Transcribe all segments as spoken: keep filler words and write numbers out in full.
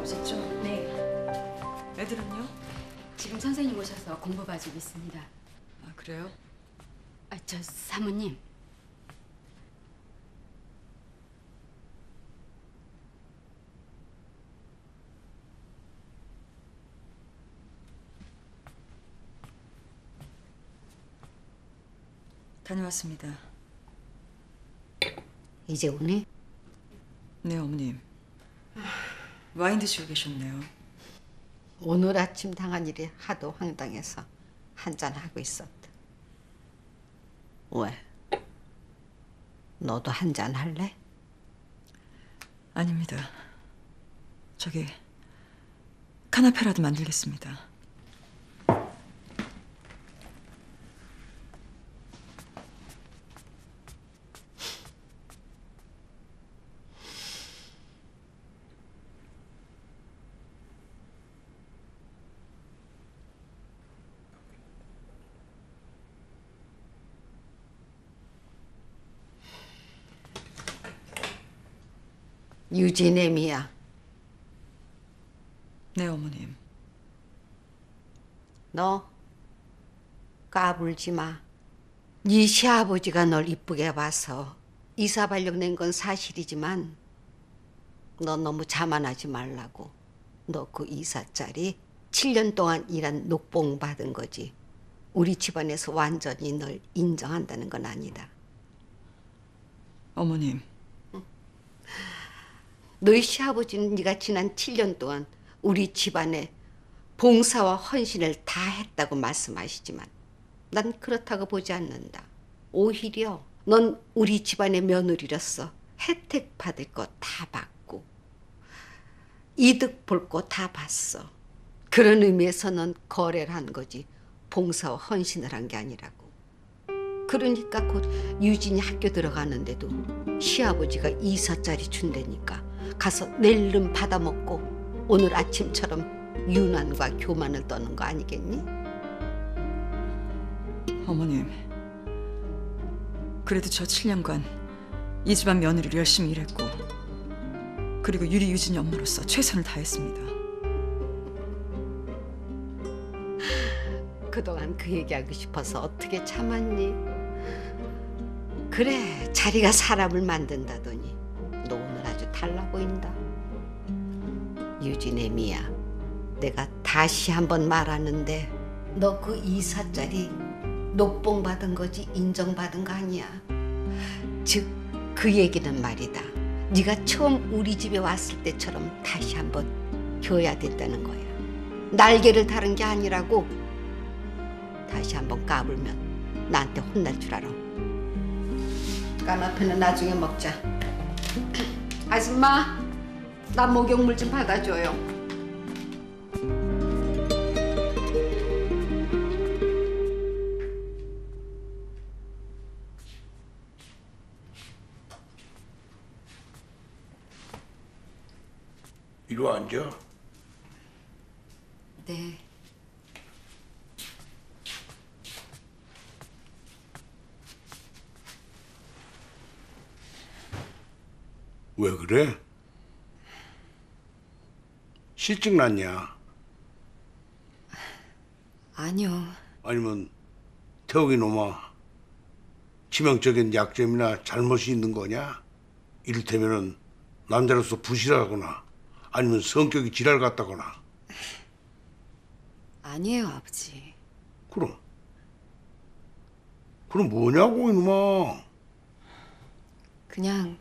오셨죠? 네. 애들은요? 지금 선생님 오셔서 공부 봐주고 있습니다. 아, 그래요? 아, 저 사모님. 다녀왔습니다. 이제 오니? 네, 어머님. 와인 드시고 계셨네요. 오늘 아침 당한 일이 하도 황당해서 한잔하고 있었다. 왜? 너도 한잔 할래? 아닙니다. 저기 카나페라도 만들겠습니다. 유진애미야. 네, 어머님. 너 까불지 마. 네 시아버지가 널 이쁘게 봐서 이사 발령 낸 건 사실이지만 너 너무 자만하지 말라고. 너 그 이사짜리 칠 년 동안 일한 녹봉 받은 거지. 우리 집안에서 완전히 널 인정한다는 건 아니다. 어머님. 너희 시아버지는 네가 지난 칠 년 동안 우리 집안에 봉사와 헌신을 다 했다고 말씀하시지만 난 그렇다고 보지 않는다. 오히려 넌 우리 집안의 며느리로서 혜택 받을 거 다 받고 이득 볼 거 다 봤어. 그런 의미에서 넌 거래를 한 거지 봉사와 헌신을 한 게 아니라고. 그러니까 곧 유진이 학교 들어가는데도 시아버지가 이사짜리 준다니까 가서 내일은 받아먹고 오늘 아침처럼 유난과 교만을 떠는 거 아니겠니? 어머님. 그래도 저 칠 년간 이 집안 며느리로 열심히 일했고 그리고 유리 유진이 엄마로서 최선을 다했습니다. 그동안 그 얘기하고 싶어서 어떻게 참았니? 그래, 자리가 사람을 만든다더니 너 오늘 아주 달라 보인다. 유진애미야, 내가 다시 한번 말하는데 너 그 이사짜리 녹봉 받은 거지 인정받은 거 아니야. 즉, 그 얘기는 말이다. 네가 처음 우리 집에 왔을 때처럼 다시 한번 줘야 된다는 거야. 날개를 다른 게 아니라고. 다시 한번 까불면 나한테 혼날 줄 알아. 까나페는 나중에 먹자. 아줌마, 나 목욕물 좀 받아줘요. 이리 와 앉아. 네. 왜 그래? 실증 났냐? 아니요. 아니면 태욱이 놈아 치명적인 약점이나 잘못이 있는 거냐? 이를테면은 남자로서 부실하거나 아니면 성격이 지랄 같다거나. 아니에요, 아버지. 그럼 그럼 뭐냐고 이놈아. 그냥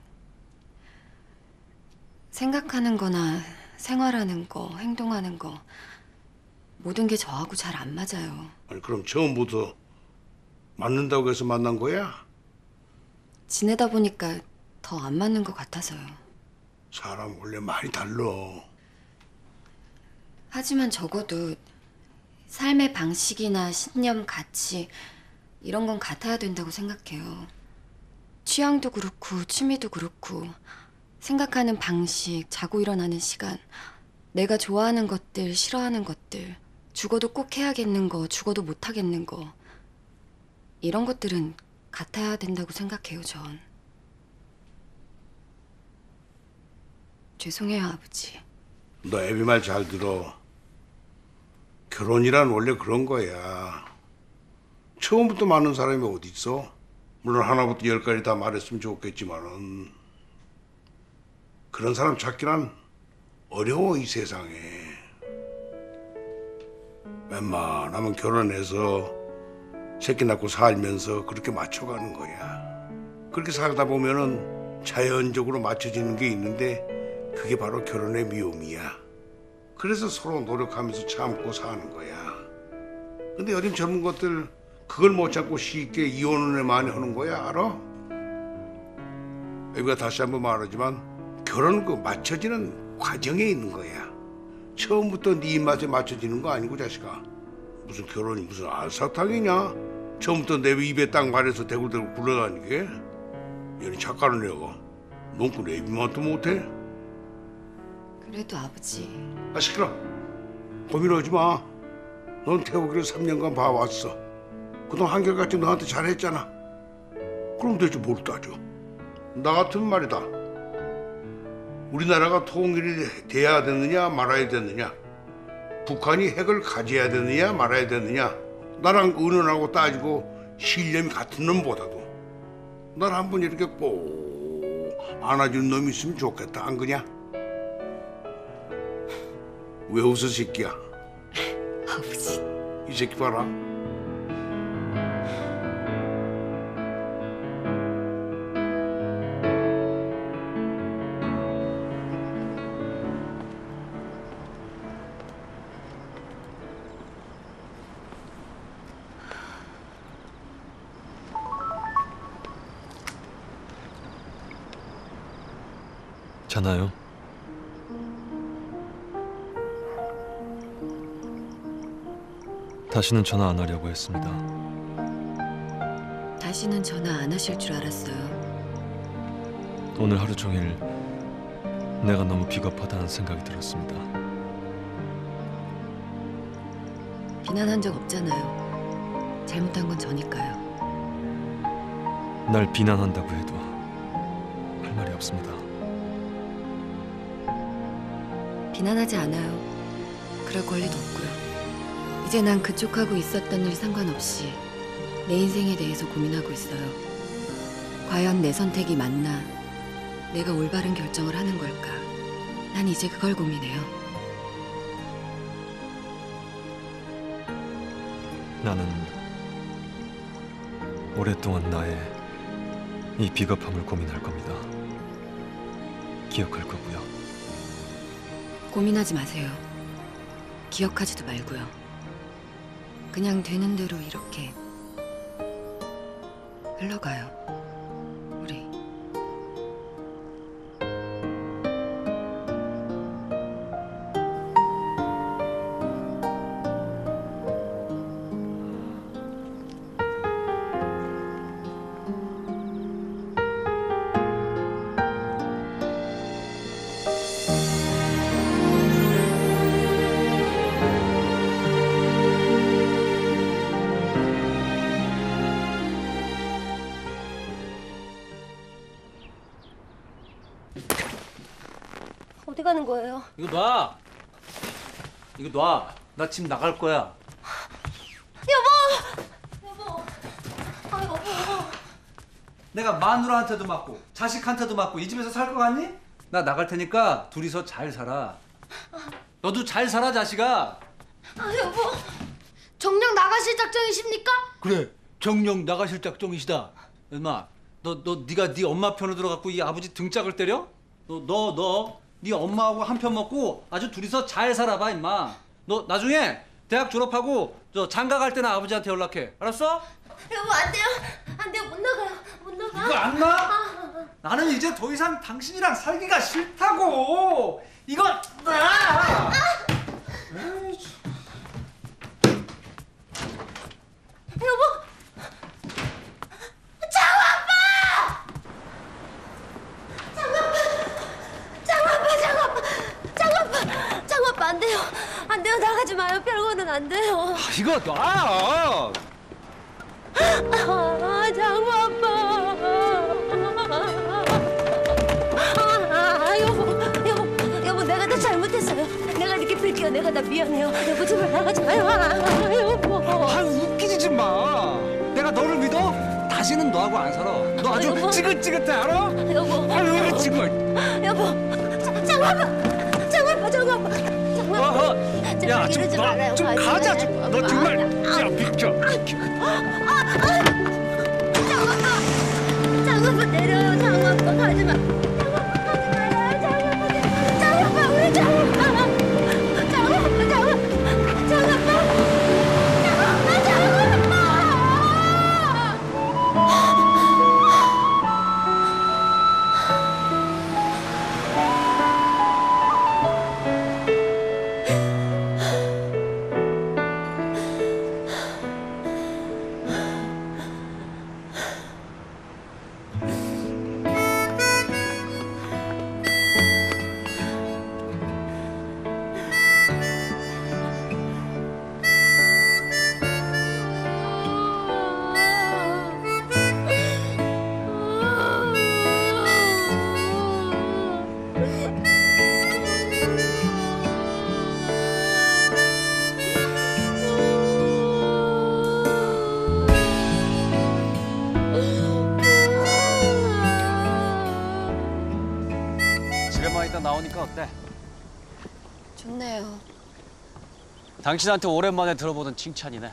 생각하는 거나 생활하는 거, 행동하는 거 모든 게 저하고 잘 안 맞아요. 아니 그럼 처음부터 맞는다고 해서 만난 거야? 지내다 보니까 더 안 맞는 것 같아서요. 사람 원래 많이 달라. 하지만 적어도 삶의 방식이나 신념, 가치 이런 건 같아야 된다고 생각해요. 취향도 그렇고 취미도 그렇고 생각하는 방식, 자고 일어나는 시간, 내가 좋아하는 것들, 싫어하는 것들, 죽어도 꼭 해야겠는 거, 죽어도 못 하겠는 거 이런 것들은 같아야 된다고 생각해요, 전. 죄송해요, 아버지. 너 애비 말 잘 들어. 결혼이란 원래 그런 거야. 처음부터 많은 사람이 어디 있어? 물론 하나부터 열까지 다 말했으면 좋겠지만은 그런 사람 찾기란 어려워 이 세상에. 웬만하면 결혼해서 새끼 낳고 살면서 그렇게 맞춰가는 거야. 그렇게 살다 보면은 자연적으로 맞춰지는 게 있는데 그게 바로 결혼의 미움이야. 그래서 서로 노력하면서 참고 사는 거야. 근데 요즘 젊은 것들 그걸 못 참고 쉽게 이혼을 많이 하는 거야, 알아? 여기가 다시 한번 말하지만 결혼은 그 맞춰지는 과정에 있는 거야. 처음부터 네 입맛에 맞춰지는 거 아니고 자식아. 무슨 결혼이 무슨 알사탕이냐? 처음부터 내 입에 딱 말해서 대굴대굴 굴러다니게? 얘는 착각을 내가. 넌 그 내 입맛도 못해? 그래도 아버지. 아 시끄러. 고민하지 마. 넌 태우기를 삼 년간 봐왔어. 그동안 한결같이 너한테 잘했잖아. 그럼 대체 뭘 따져? 나 같으면 말이다. 우리나라가 통일이 돼야 되느냐 말아야 되느냐, 북한이 핵을 가져야 되느냐 말아야 되느냐, 나랑 의논하고 따지고 신념이 같은 놈보다도 날 한 번 이렇게 꼭 안아주는 놈이 있으면 좋겠다. 안 그냐? 왜 웃어 새끼야? 아버지. 이 새끼 봐라. 자나요? 다시는 전화 안 하려고 했습니다. 다시는 전화 안 하실 줄 알았어요. 오늘 하루 종일 내가 너무 비겁하다는 생각이 들었습니다. 비난한 적 없잖아요. 잘못한 건 저니까요. 날 비난한다고 해도 할 말이 없습니다. 비난하지 않아요. 그럴 권리도 없고요. 이제 난 그쪽하고 있었던 일 상관없이 내 인생에 대해서 고민하고 있어요. 과연 내 선택이 맞나? 내가 올바른 결정을 하는 걸까? 난 이제 그걸 고민해요. 나는 오랫동안 나의 이 비겁함을 고민할 겁니다. 기억할 거고요. 고민하지 마세요. 기억하지도 말고요. 그냥 되는 대로 이렇게 흘러가요. 우리. 어디 가는 거예요? 이거 놔. 이거 놔. 나 지금 나갈 거야. 여보! 여보! 아 여보! 내가 마누라한테도 맞고 자식한테도 맞고 이 집에서 살 거 같니? 나 나갈 테니까 둘이서 잘 살아. 너도 잘 살아 자식아. 아 여보! 정녕 나가실 작정이십니까? 그래. 정령 나가실 작정이시다. 엄마, 너 너 네가 네 엄마 편으로 들어갖고 이 아버지 등짝을 때려? 너 너 너 네 엄마하고 한 편 먹고 아주 둘이서 잘 살아봐 임마. 너 나중에 대학 졸업하고 저 장가 갈 때는 아버지한테 연락해. 알았어? 여보 안 돼요. 안 돼요. 못 나가요. 못 나가. 이거 안 나? 나는 이제 더 이상 당신이랑 살기가 싫다고. 이거 나. 여보! 장아빠! 장아빠! 장아빠! 장아빠! 장아빠! 장아빠 안 돼요. 안 돼요. 나가지 마요. 별거는 안 돼요. 아, 이거 놔. 아, 장아빠! 아, 아, 여보, 여보, 여보, 내가 다 잘못했어요. 내가 다 미안해요. 여보 제발 나가지 마요. 아, 여보. 아 웃기지 좀 마. 내가 너를 믿어? 다시는 너하고 안 살아. 너 아주 여보. 지긋지긋해 알아? 여보. 아유 정말. 여보. 자, 장아빠. 장아빠 장아빠. 장아빠. 어허. 제발 야, 좀 이러지 나, 말아요. 좀 가지 가자. 말아요. 좀. 너 아빠. 정말. 아, 야, 비켜. 장아빠. 장아빠 내려요. 장아빠 가지 마. 장아빠 우리 장아빠. 장아빠 장아빠 장아빠. 장아빠 장아빠. 집에만 있다 나오니까 어때? 좋네요. 당신한테 오랜만에 들어보는 칭찬이네.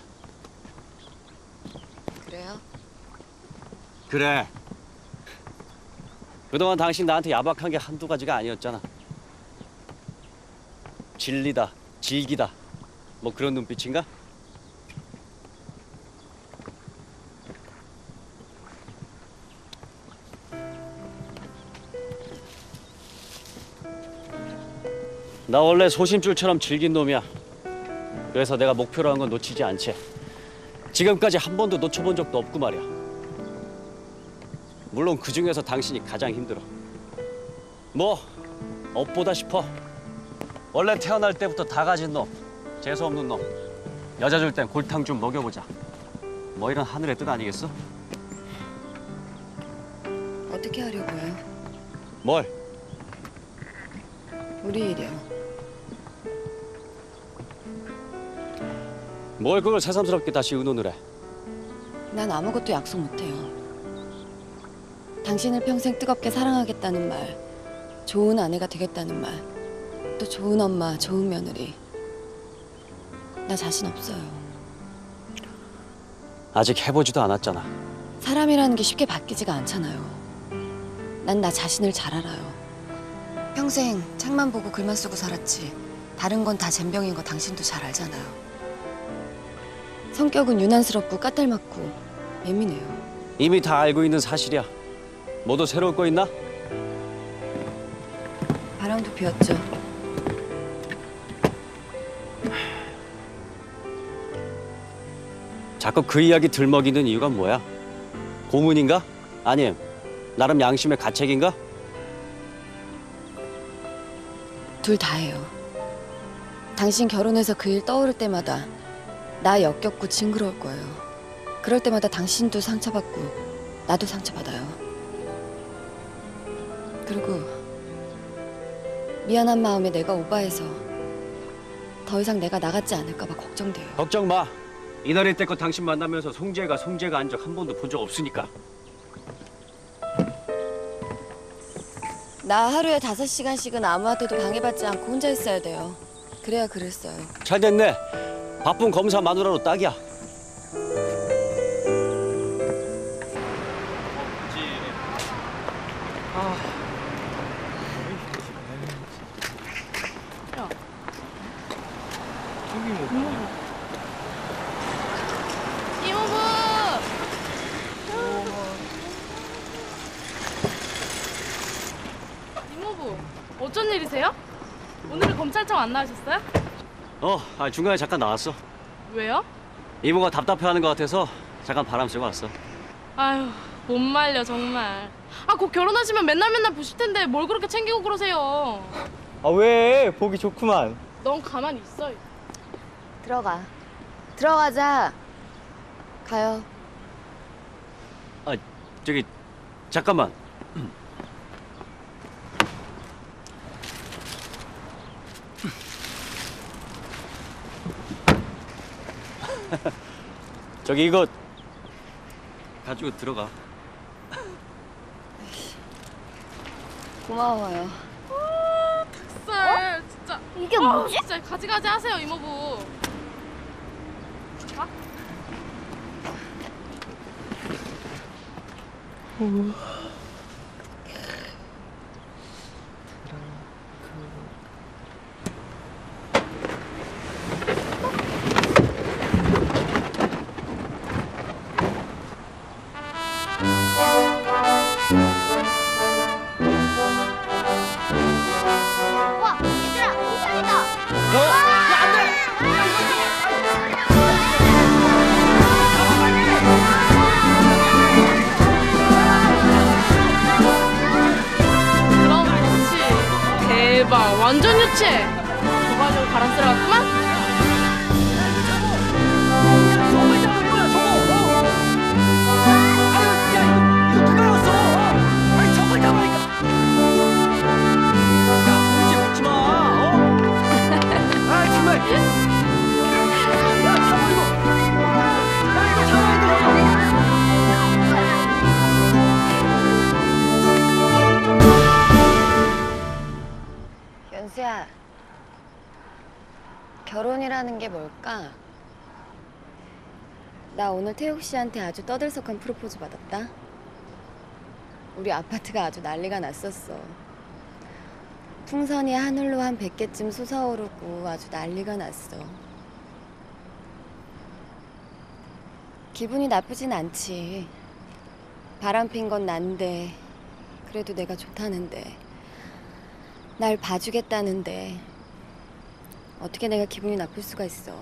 그래요? 그래. 그동안 당신 나한테 야박한 게 한두 가지가 아니었잖아. 진리다, 질기다, 뭐 그런 눈빛인가? 나 원래 소심줄처럼 질긴 놈이야. 그래서 내가 목표로 한 건 놓치지 않지. 지금까지 한 번도 놓쳐본 적도 없고 말이야. 물론 그 중에서 당신이 가장 힘들어. 뭐 업보다 싶어. 원래 태어날 때부터 다 가진 놈, 재수 없는 놈. 여자 줄 땐 골탕 좀 먹여보자. 뭐 이런 하늘의 뜻 아니겠어? 어떻게 하려고요? 뭘? 우리 일이요. 뭘 그걸 새삼스럽게 다시 의논을 해. 난 아무것도 약속 못해요. 당신을 평생 뜨겁게 사랑하겠다는 말, 좋은 아내가 되겠다는 말, 또 좋은 엄마, 좋은 며느리. 나 자신 없어요. 아직 해보지도 않았잖아. 사람이라는 게 쉽게 바뀌지가 않잖아요. 난 나 자신을 잘 알아요. 평생 책만 보고 글만 쓰고 살았지. 다른 건 다 젬병인 거 당신도 잘 알잖아요. 성격은 유난스럽고 까탈맞고 예민해요. 이미 다 알고 있는 사실이야. 뭐도 새로울 거 있나? 바람도 피웠죠. 자꾸 그 이야기 들먹이는 이유가 뭐야? 고문인가? 아님 나름 양심의 가책인가? 둘 다예요. 당신 결혼해서 그 일 떠오를 때마다 나 역겹고 징그러울 거예요. 그럴 때마다 당신도 상처받고 나도 상처받아요. 그리고 미안한 마음에 내가 오바해서 더 이상 내가 나같지 않을까 봐 걱정돼요. 걱정 마. 이날이 때껏 당신 만나면서 송재가 송재가 한 적 한 번도 본 적 없으니까. 나 하루에 다섯 시간씩은 아무한테도 방해받지 않고 혼자 있어야 돼요. 그래야 그랬어요. 잘 됐네. 바쁜 검사 마누라로 딱이야. 이모부! 이모부, 어쩐 일이세요? 오늘은 검찰청 안 나가셨어요? 어, 아, 중간에 잠깐 나왔어. 왜요? 이모가 답답해하는 것 같아서 잠깐 바람 쐬고 왔어. 아휴, 못 말려 정말. 아, 곧 결혼하시면 맨날 맨날 보실 텐데 뭘 그렇게 챙기고 그러세요? 아 왜? 보기 좋구만. 넌 가만히 있어. 들어가. 들어가자. 가요. 아, 저기 잠깐만. 저기 이거 가지고 들어가. 고마워요. 닭살 진짜. 이게 어, 뭐지? 진짜 가지가지 하세요 이모부. 봐. 와, 얘들아, 우산이다. 그럼 그렇지. 대박. 완전 유치해. 저 가지고 바람 쐬러 갔구만. 연수야, 결혼이라는 게 뭘까? 나 오늘 태욱 씨한테 아주 떠들썩한 프로포즈 받았다. 우리 아파트가 아주 난리가 났었어. 풍선이 하늘로 한 백 개쯤 솟아오르고 아주 난리가 났어. 기분이 나쁘진 않지. 바람 핀 건 난데, 그래도 내가 좋다는데, 날 봐주겠다는데 어떻게 내가 기분이 나쁠 수가 있어.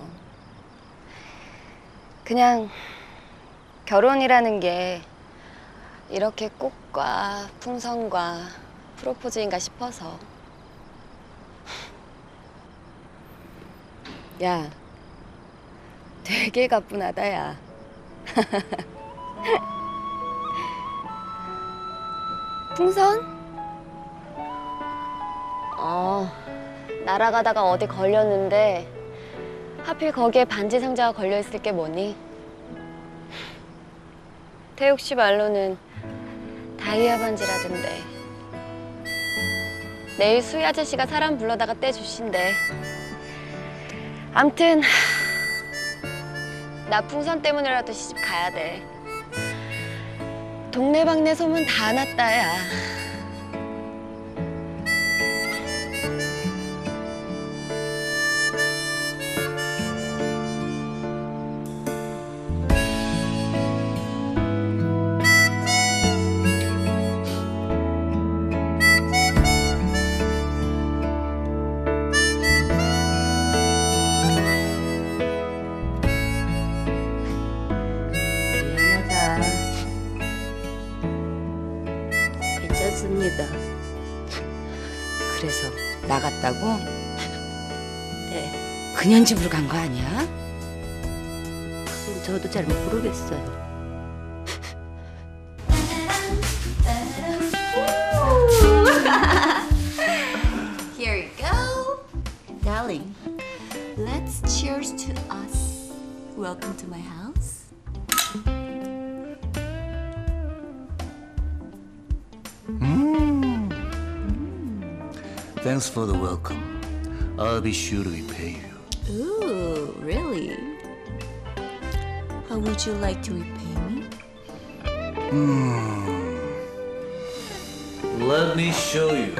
그냥 결혼이라는 게 이렇게 꽃과 풍선과 프로포즈인가 싶어서. 야, 되게 가뿐하다, 야. 풍선? 어, 날아가다가 어디 걸렸는데 하필 거기에 반지 상자가 걸려있을 게 뭐니? 태욱 씨 말로는 다이아 반지라던데. 내일 수희 아저씨가 사람 불러다가 떼주신대. 암튼 나 풍선 때문이라도 시집 가야 돼. 동네방네 소문 다 났다, 야. 괜찮습니다. 그래서 나갔다고? 네. 그년 집으로 간 거 아니야? 그건 저도 잘 모르겠어요. Here you go. Darling, let's cheers to us. Welcome to my house. Mm. Thanks for the welcome. I'll be sure to repay you. Ooh, really? How would you like to repay me? Hmm. Let me show you.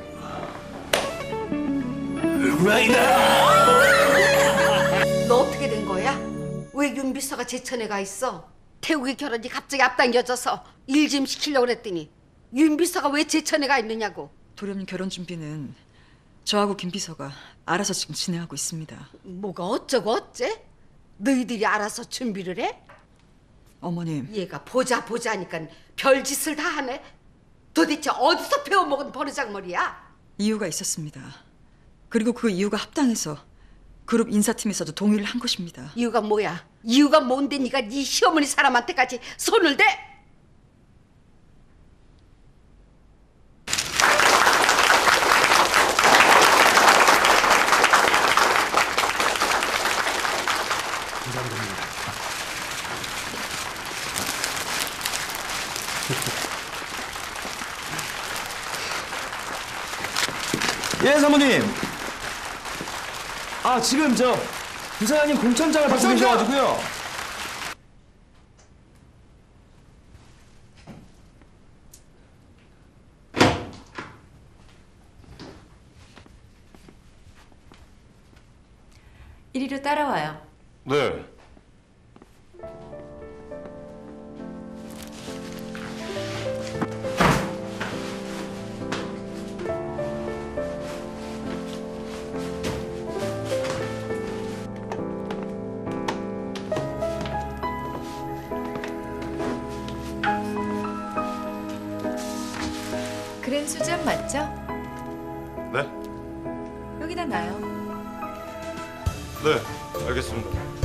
Right now! 너 어떻게 된 거야? 왜 윤비서가 제천에 가 있어? 태욱이 결혼이 갑자기 앞당겨져서 일 좀 시키려고 그랬더니 윤비서가 왜 제천에 가 있느냐고. 도련님 결혼 준비는 저하고 김 비서가 알아서 지금 진행하고 있습니다. 뭐가 어쩌고 어째? 너희들이 알아서 준비를 해? 어머님. 얘가 보자 보자 하니까 별짓을 다 하네. 도대체 어디서 배워먹은 버르장머리야? 이유가 있었습니다. 그리고 그 이유가 합당해서 그룹 인사팀에서도 동의를 한 것입니다. 이유가 뭐야? 이유가 뭔데 네가 네 시어머니 사람한테까지 손을 대? 부담됩니다. 예, 사모님. 아, 지금 저 부사장님 공천장을 받고 계셔가지고요. 이리로 따라와요. 네. 그랜 수잔 맞죠? 네? 여기다 놔요. 네, 알겠습니다.